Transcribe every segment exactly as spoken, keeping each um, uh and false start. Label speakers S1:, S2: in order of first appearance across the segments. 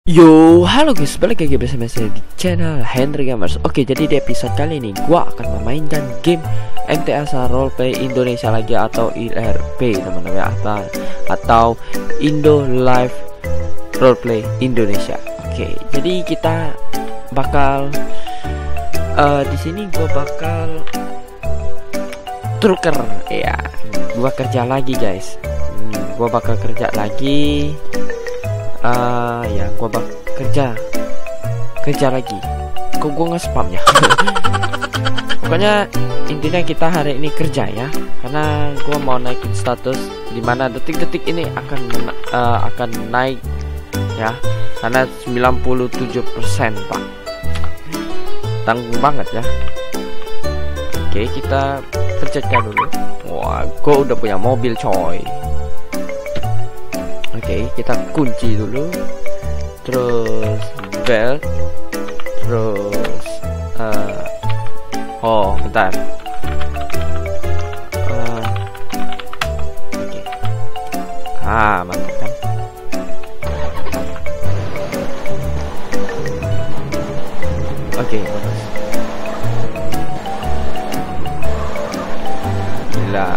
S1: Yo, halo guys, balik lagi bersama saya di channel Henry Gamers. Oke, jadi di episode kali ini gua akan memainkan game M T S Roleplay Indonesia lagi atau I R P teman-teman, atau atau Indo Live Roleplay Indonesia. Oke, jadi kita bakal uh, di sini gua bakal trucker ya. Gua kerja lagi guys. Hmm, gua bakal kerja lagi. Uh, ya gua bak kerja kerja lagi kok gua nge-spam ya. Pokoknya intinya kita hari ini kerja ya, karena gua mau naikin status dimana detik-detik ini akan uh, akan naik ya, karena sembilan puluh tujuh persen pak, tanggung banget ya. Oke, kita pencetkan dulu. Wah, gua udah punya mobil coy. Oke, okay, kita kunci dulu, terus belt, terus uh, oh bentar, uh, oke, okay. Ah mantap kan? Oke, okay, bagus. Gila.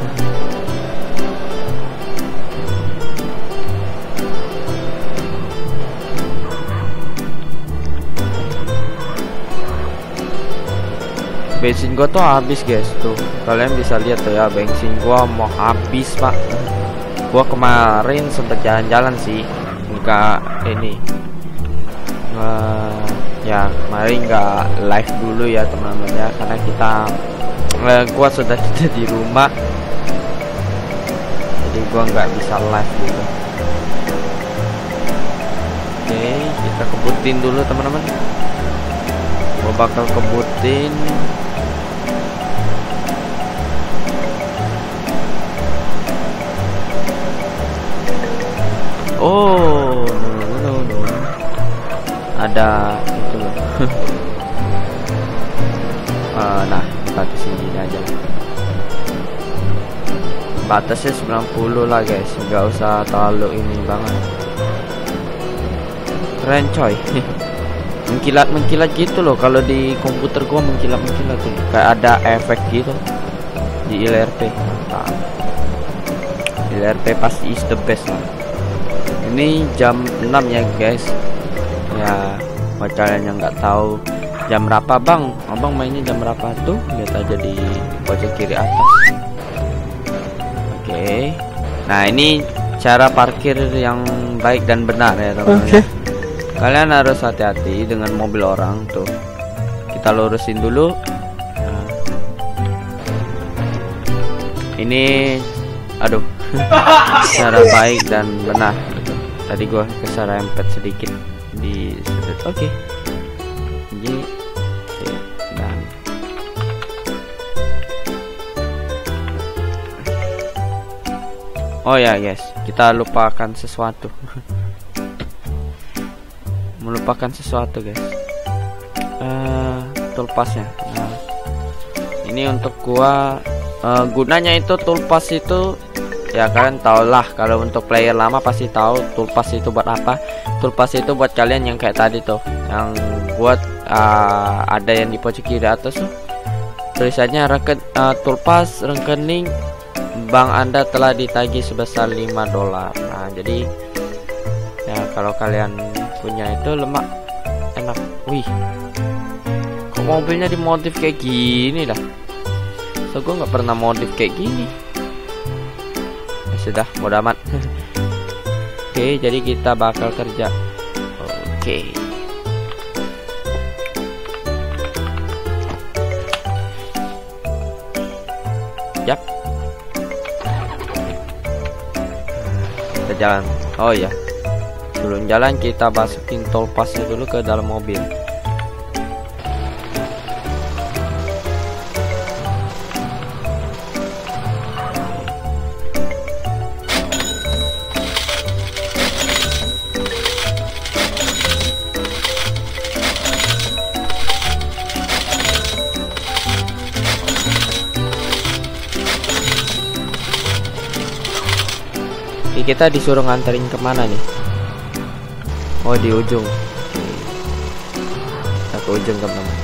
S1: Bensin gua tuh habis guys, tuh kalian bisa lihat tuh ya, bensin gua mau habis pak. Gua kemarin sempet jalan-jalan sih, enggak ini uh, ya kemarin nggak live dulu ya teman-teman ya, karena kita uh, gua sudah tidak di rumah, jadi gua nggak bisa live dulu. Oke, kita kebutin dulu teman-teman. Gua bakal kebutin. Oh, no, no, no. Ada itu loh. uh, nah, batasin gini aja. Batasnya sembilan puluh lah guys, nggak usah terlalu ini banget. Keren coy. Mengkilat-mengkilat gitu loh, kalau di komputer gua mengkilat-mengkilat tuh, kayak ada efek gitu di I R P. Mantap. I R P pasti is the best lah. Ini jam enam ya guys. Ya, buat kalian yang nggak tahu jam berapa bang, abang mainnya jam berapa tuh, lihat aja di pojok kiri atas. Oke, nah ini cara parkir yang baik dan benar ya teman-teman. Okay. Kalian harus hati-hati dengan mobil orang tuh. Kita lurusin dulu. Nah. Ini aduh cara baik dan benar gitu. Tadi gua keserempet sedikit di sudut. Oke, okay. Jadi dan oh ya guys, kita lupakan sesuatu. Melupakan sesuatu guys. Uh, toolpasnya. Nah, ini untuk gua uh, gunanya itu toolpas itu ya, kalian tau lah, kalau untuk player lama pasti tahu toolpas itu buat apa. Toolpas itu buat kalian yang kayak tadi tuh, yang buat uh, ada yang di pojok kiri atas tuh tulisannya reken, uh, toolpas rekening bank Anda telah ditagih sebesar lima dolar. Nah, jadi ya kalau kalian punya itu lemak enak. Wih, kok mobilnya dimodif kayak gini dah? So gue nggak pernah modif kayak gini. Ya, sudah bodo amat. Oke, jadi kita bakal kerja. Oke, yap, kita jalan. Oh ya, sebelum jalan kita masukin toolpasnya dulu ke dalam mobil. Oke, kita disuruh nganterin kemana nih? Oh, di ujung. Kita ke ujung, teman-teman.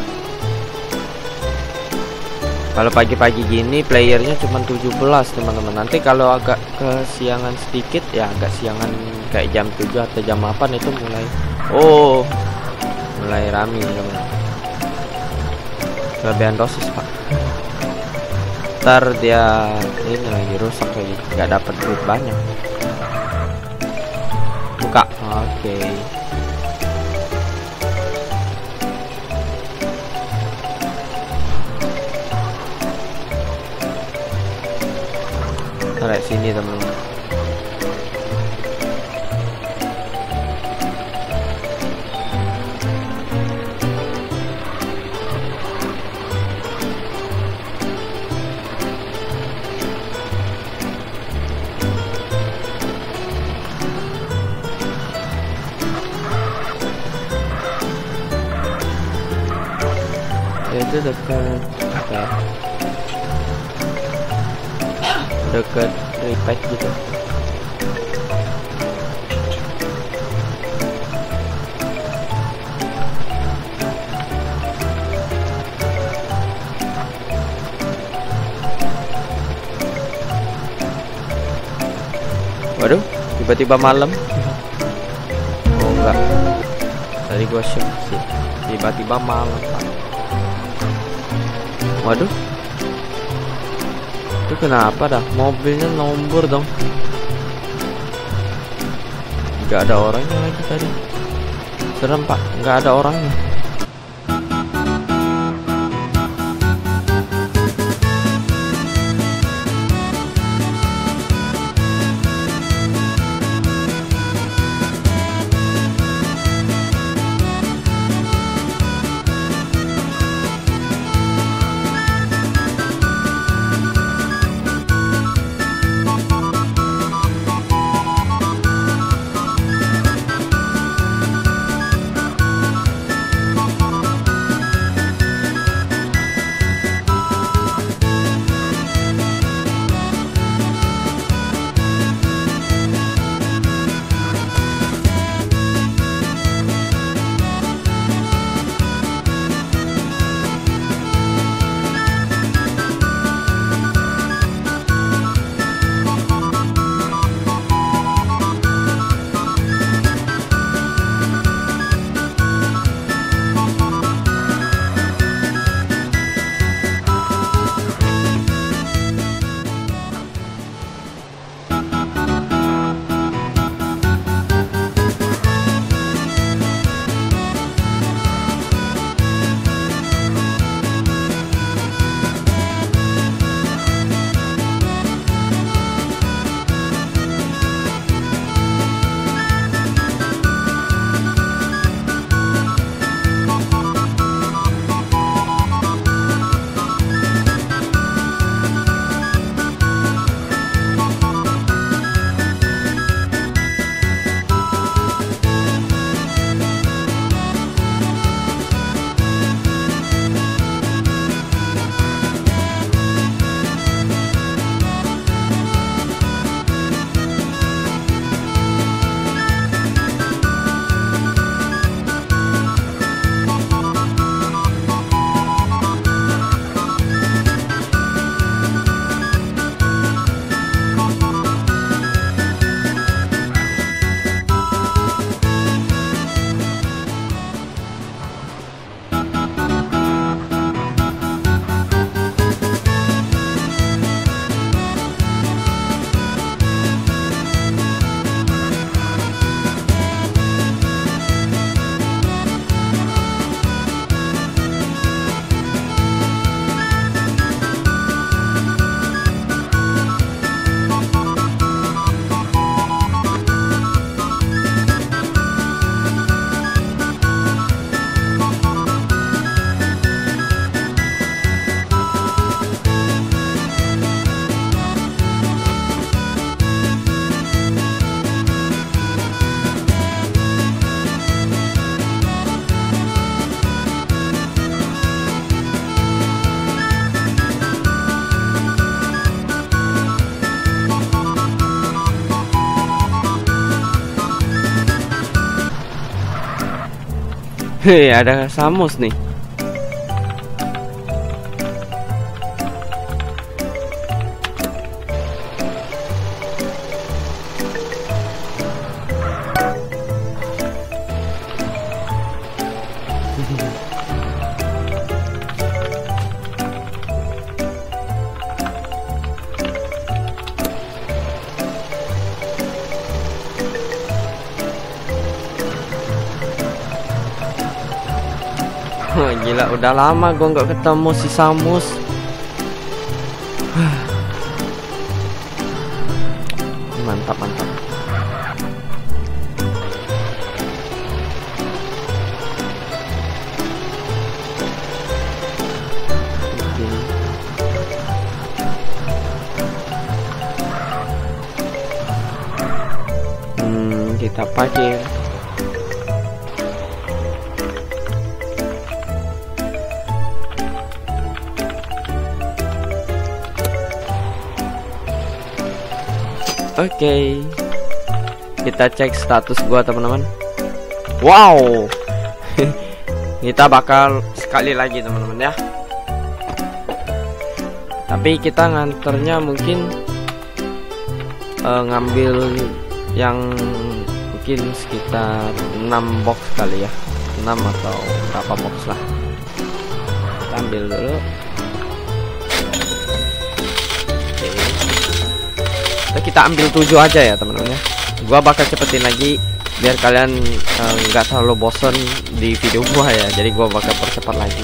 S1: Kalau pagi-pagi gini playernya cuma tujuh belas, teman-teman. Nanti kalau agak kesiangan sedikit ya, agak siangan kayak jam tujuh atau jam delapan itu mulai oh, mulai rame, teman-teman. Kelebihan dosis, Pak. Ntar dia ini lagi rusak lagi, nggak dapat duit banyak. Buka. Oke. Okay. Tarik sini, teman-teman. Itu dekat apa ya? Dekat repack gitu. Waduh, tiba-tiba malam. Oh enggak, tadi gua shoot sih, tiba-tiba malam. Waduh, itu kenapa dah? Mobilnya nombor dong. Gak ada orangnya lagi tadi. Serem, Pak, nggak ada orangnya. Hei, ada Samus nih.
S2: Oh, gila, udah lama gue nggak ketemu si Samus. Mantap, mantap. Hmm, kita pakai.
S1: Oke, okay. Kita cek status gua teman-teman. Wow, kita bakal sekali lagi teman-teman ya. Tapi kita nganternya mungkin uh, ngambil yang mungkin sekitar enam box kali ya, enam atau berapa box lah. Kita ambil dulu. Kita ambil tujuh aja ya teman-teman ya. Gua bakal cepetin lagi biar kalian nggak uh, terlalu bosen di video gua ya. Jadi gua bakal percepat lagi.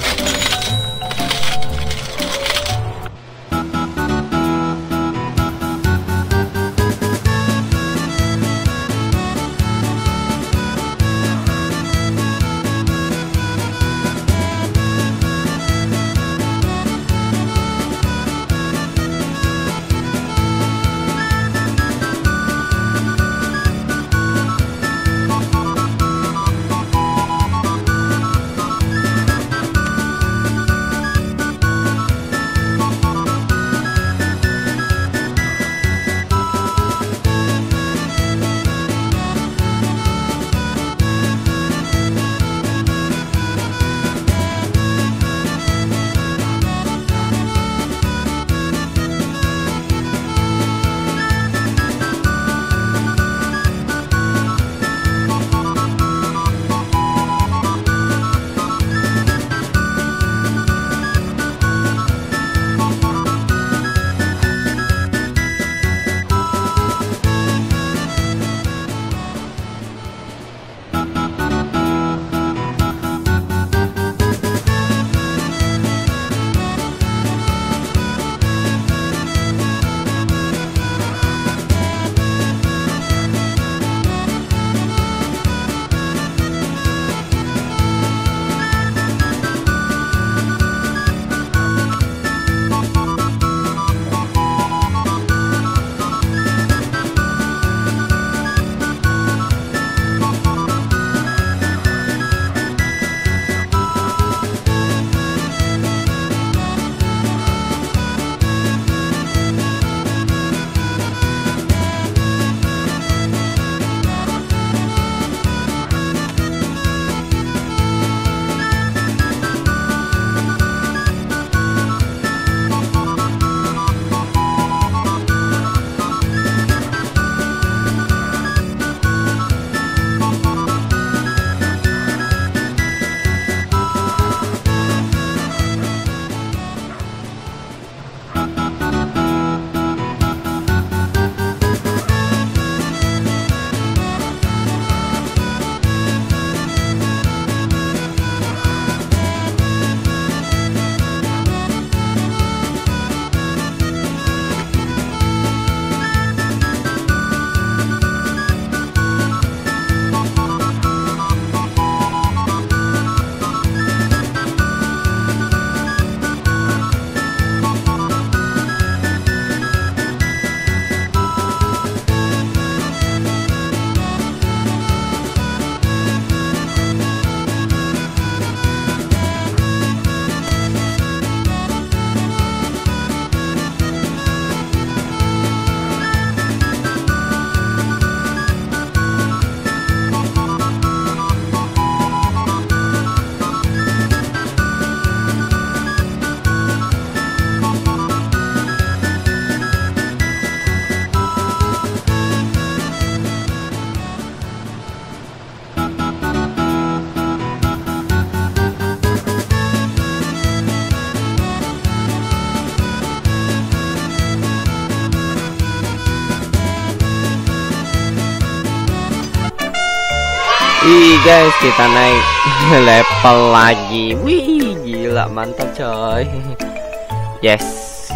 S1: Ih guys, kita naik level lagi. Wih, gila, mantap coy. Yes.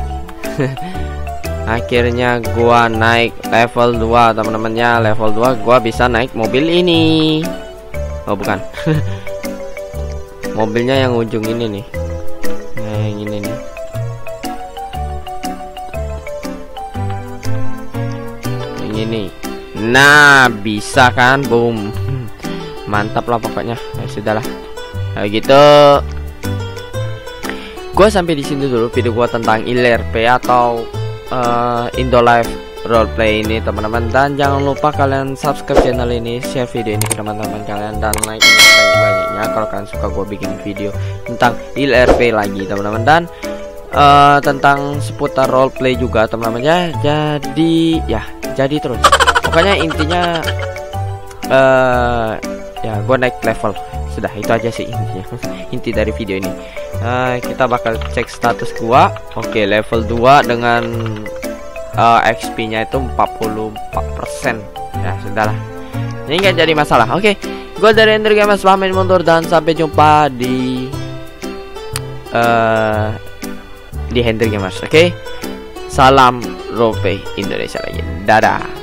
S1: Akhirnya gua naik level dua, teman-temannya. Level dua gua bisa naik mobil ini. Oh, bukan. Mobilnya yang ujung ini nih. Nah, yang ini nih. Yang ini. Nah, bisa kan? Boom. Mantap lah pokoknya. Ya sudahlah. Nah, gitu. Gua sampai di sini dulu video gua tentang I L R P atau uh, Indo Live Roleplay ini, teman-teman. Dan jangan lupa kalian subscribe channel ini, share video ini ke teman-teman kalian, dan like ini banyak-banyaknya kalau kalian suka gua bikin video tentang I L R P lagi, teman-teman. Dan uh, tentang seputar roleplay juga, teman-teman ya. Jadi ya, jadi terus. Pokoknya intinya uh, ya gue naik level. Sudah, itu aja sih intinya. Inti dari video ini. Uh, kita bakal cek status gua. Oke, level dua dengan uh, X P-nya itu empat puluh empat persen. Ya, sudahlah. Ini nggak jadi masalah. Oke, gua dari Ender Gamers pamit mundur dan sampai jumpa di uh, di Ender Gamers. Oke. Salam roleplay Indonesia lagi. Dadah.